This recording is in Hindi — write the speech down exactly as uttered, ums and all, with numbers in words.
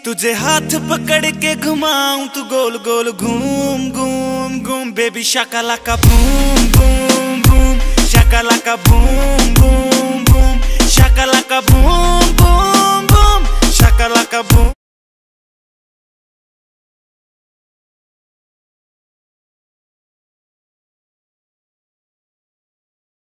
तुझे हाथ पकड़ के घुमाऊं तू गोल गोल घूम घूम घूम बेबी शाकालाका बूम बूम बूम शाकालाका बूम बूम बूम शाकालाका बूम